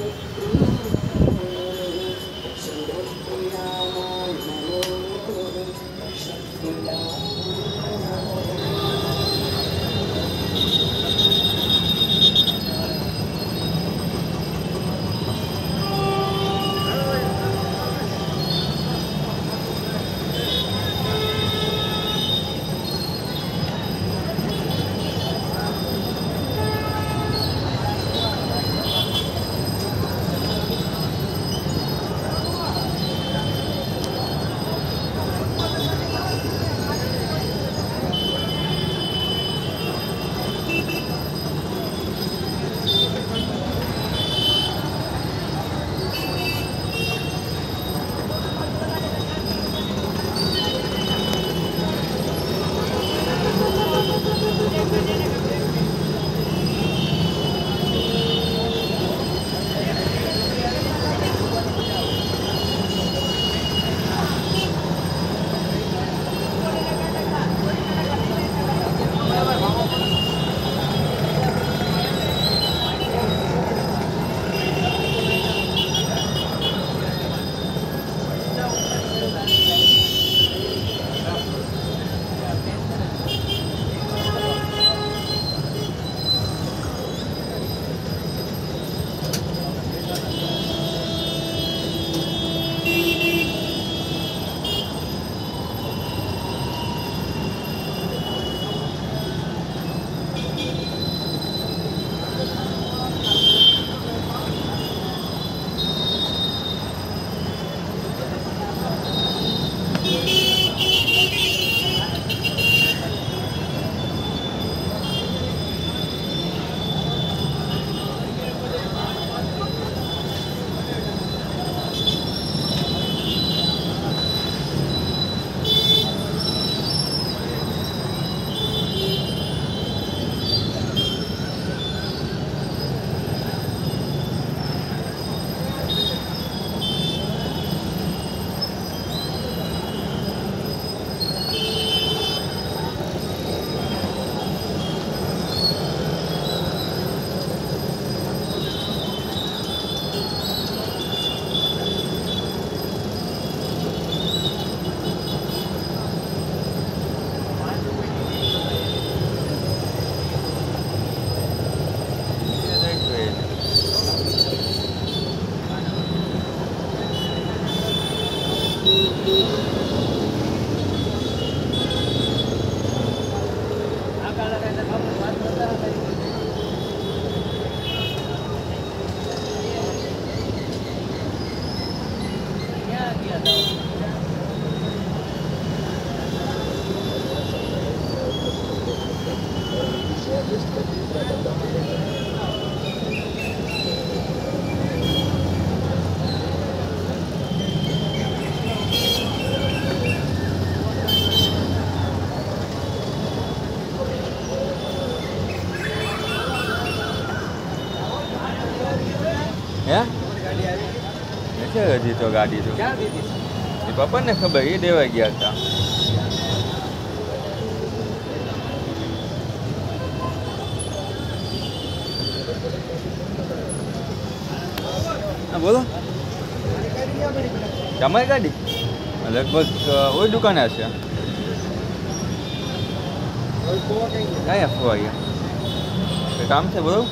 હજી તો ગાડી તો એ પપ્પાને ખબર એ દેવા ગયા હતા. હા બોલો, તમારી ગાડી લગભગ ઓઈ દુકાને હશે. કઈ આપવા ગયા કામ છે બરોબર.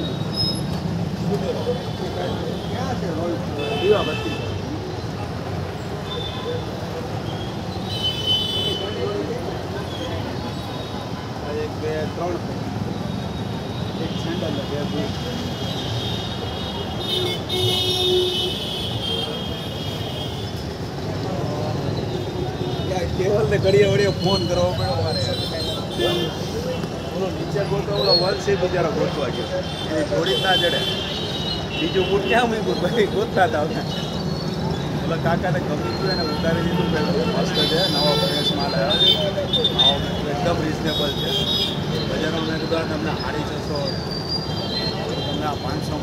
કેવલ ને ઘડીએ વળીએ ફોન કરવો પડ્યો મારે. ઓલો નીચે ગોતો ઓલો વલસી બિચારો ગોતવા ગયો, એની જોડી ના જડે. બીજું બૂટ ક્યાં મૂક્યું ભાઈ ગોતતા હતા. ઓલા કાકાને ગમી ગયું એને ઉતારી દીધું. મસ્ત છે, નવો ફ્રેશ માલ આવ્યો છે, એકદમ રિઝનેબલ છે. બજારમાં મેં કીધું તમને 650 તમને આ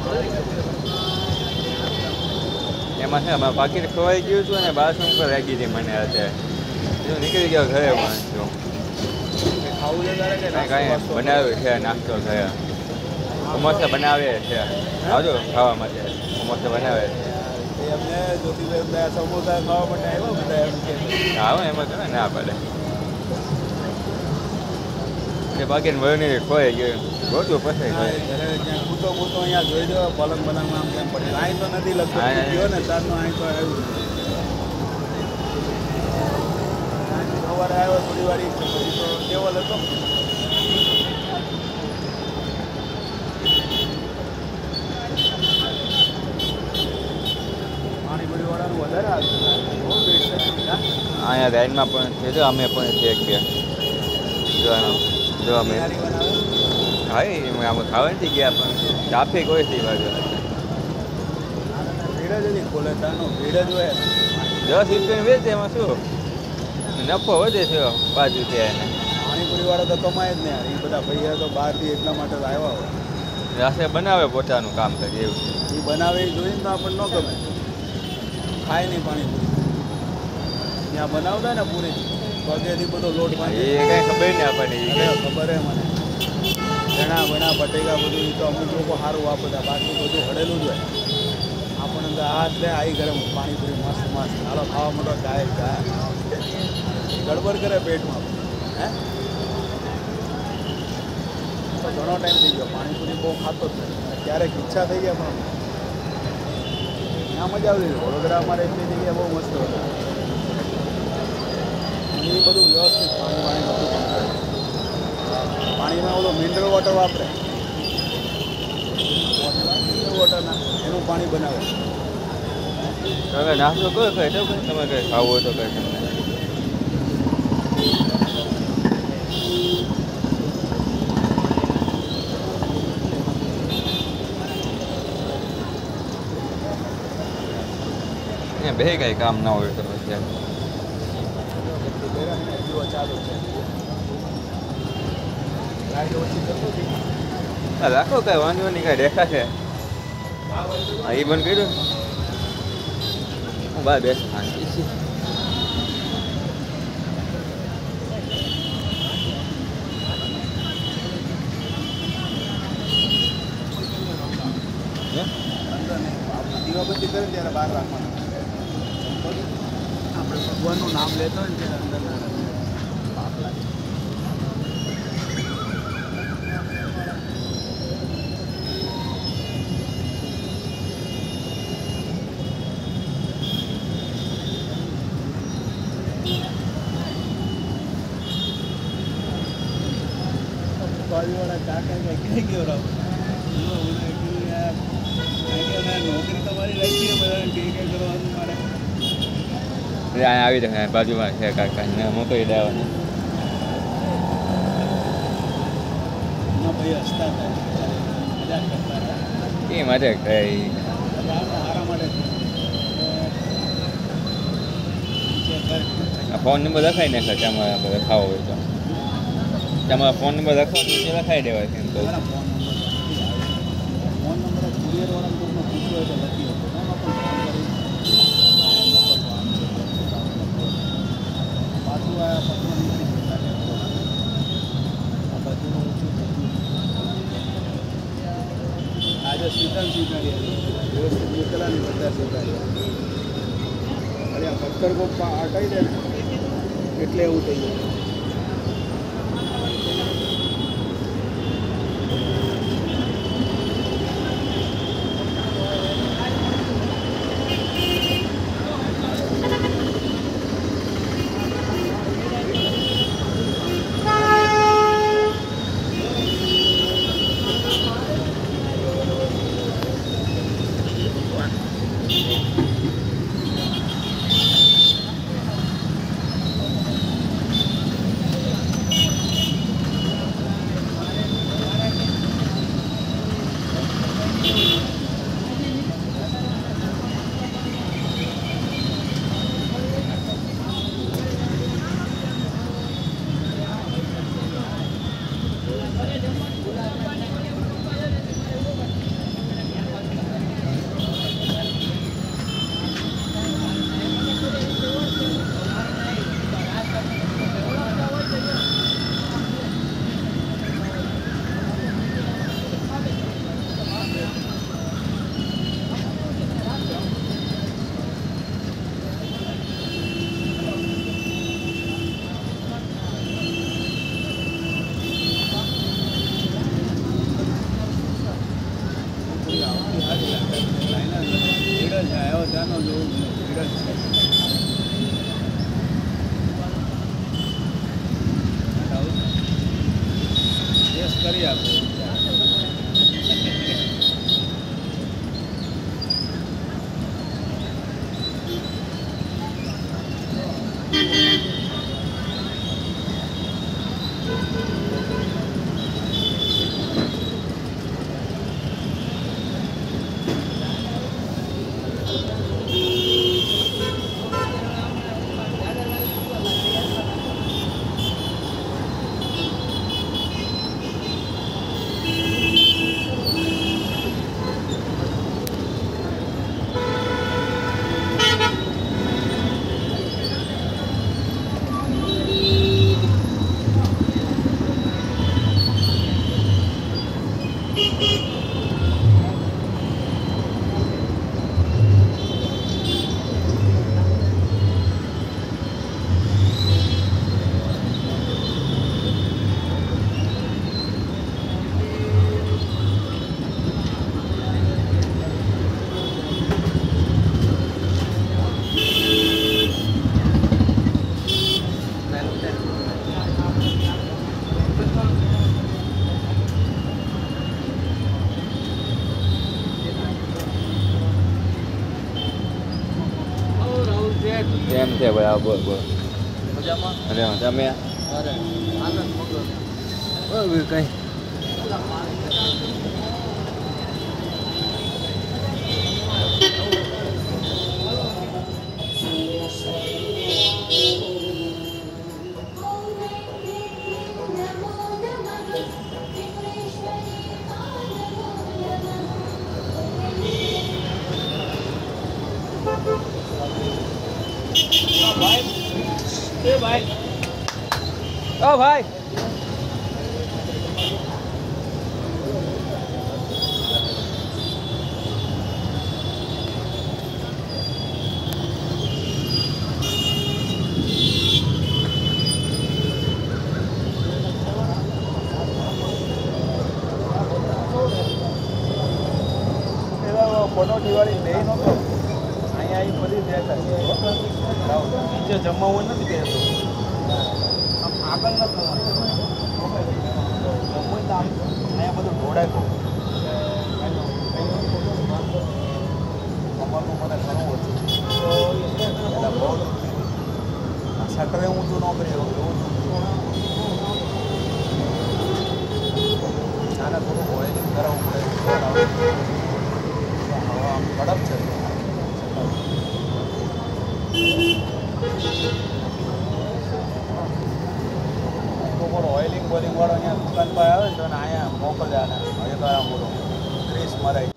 500 એમાં છે અમારે પાકીટ ખવાઈ ગયું હતું અને 1200 ઉપર લાગી હતી મને. અત્યારે નીકળી ગયો ઘરે વાંચો ખાવું છે તારે કે કાંઈ બનાવ્યું છે નાસ્તો થયા. સમોસા બનાવે છે આવજો ખાવા માટે સમોસા બનાવે છે એ અમને જ્યોતિભાઈ સમોસા ખાવા માટે આવ્યા બધા એમ કે આવો એમાં તમે ના પડે એ બાકી વળની ખોઈ ગયું ગોતું પછી ઘરે ક્યાંક કૂતો કૂતો અહીંયા જોઈ દો પલંગ બલંગમાં આમ કેમ પડે અહીં તો નથી લગતું ગયો ને તારનો અહીં તો આવ્યું સવારે આવ્યો થોડી વાર પછી તો ટેબલ હતો પાણીપુરી વાળાનું વધારે આવતું બહુ ભીડ છે અહીંયા રાઈડમાં પણ છે જો અમે પણ છે એક બે જો અમે તૈયારી બનાવે હા અમે ખાવા નથી ગયા પણ ટ્રાફિક હોય છે એ બાજુ ભીડ જ નથી ખોલે તારનો ભીડ જ હોય 10 રૂપિયાની વેચે એમાં શું નફો વધે છે બાજુ ત્યાં પાણીપુરી વાળા તો કમાય જ ને યાર એ બધા પૈસા તો બહારથી એટલા માટે તો આવ્યા હોય રાસે બનાવે પોતાનું કામ કરે એવું એ બનાવે એ જોઈને તો આપણને ન ગમે ખાય નહીં પાણીપુરી ત્યાં બનાવતા ને પૂરી પગેથી બધો લોટ એ બાંધી કઈ ખબર નહીં આપણને અરે ખબર હે મને ચણા વણા બટેકા બધું એ તો અમુક લોકો સારું વાપરતા બાકી બધું હળેલું જ હોય આપણને તો હાથ લે આવી કરે પાણીપુરી મસ્ત મસ્ત હાલો ખાવા મોટો ગાય ગાય ગડબડ કરે પેટમાં હે તો ઘણો ટાઈમ થઈ ગયો પાણીપુરી બહુ ખાતો જ નથી ક્યારેક ઈચ્છા થઈ ગયા પણ ત્યાં મજા આવી વડોદરા અમારે એટલી જગ્યા બહુ મસ્ત હતી એ બધું વ્યવસ્થિત પાણી બધું પાણીમાં ઓલો મિનરલ વોટર વાપરે મિનરલ વોટરના એનું પાણી બનાવે તમે નાસ્તો કરો કઈ તો તમે કઈ ખાવું હોય તો કઈ તમને બે કઈ કામ ના હોય તો પછી ચાલુ છે ગાડી ઓછી કરતો હતી રાખો કઈ વાંધો નહીં કઈ દેખા છે હા એ બંધ કર્યું હું બહાર બેસ શાંતિ છે અંદર નહીં આપણે દીવાબત્તી કરે ત્યારે બહાર રાખવાનું આપણે ભગવાનનું નામ લેતો હોય ને ત્યારે અંદર ના રાખવાનું પાપ લાગે બાજુવાળા કાકા ક્યાં ગયો રાવ નોકરી તમારી રાખી છે બધાને કઈ કઈ કરવાનું મારે અહીંયા આવી જાય બાજુમાં છે કાકા ને મોકલી દેવાનું ના ભાઈ હસતા હતા મજાક કરતા હતા એ માટે કઈ મારા માટે ફોન નંબર લખાઈ નાખે તમારા બધા ખાવો હોય તો તમારા ફોન નંબર લખો તો લખાઈ દેવાય એમ તો ફોન નંબર કુરિયર વાળા કોઈને પૂછવું હોય તો લખી શકો એમાં પણ ફોન કરી પાછું આ પત્ર નીકળી જતા આ બાજુનું ઓછું આજે સ્વીકારી વ્યવસ્થિત નીકળવાની બધા સ્વીકારી અરે આ પથ્થર કોપ અટાઈ દે ને એટલે એવું થઈ જાય કરી આપે. કેમ છે ભાઈ? આ બોલ બોલ. મજામાં? અરે તમે અરે આનંદ મગર કઈ ભાઈ એ ભાઈ ઓ ભાઈ ફોટો દિવાળી લઈ નહોતો અહીંયા આવી બધી દેખાય નીચે જમવાનું નથી કહેતો આમ આગળ નથી જમવું તો આમ અહીંયા બધું ઢોળાય તો અમારું મને ઘણું ઓછું એટલે બહુ શટરે ઊંચું ન કરી એવું નાના થોડું હોય કરાવવું પડે આમ કડક છે તો પણ ઓઇલિંગ બોલિંગ વાળો અહીંયા દુકાન પર આવે ને તો અહીંયા મોકલ્યા ને હવે તો આ બોલો 30 મરાય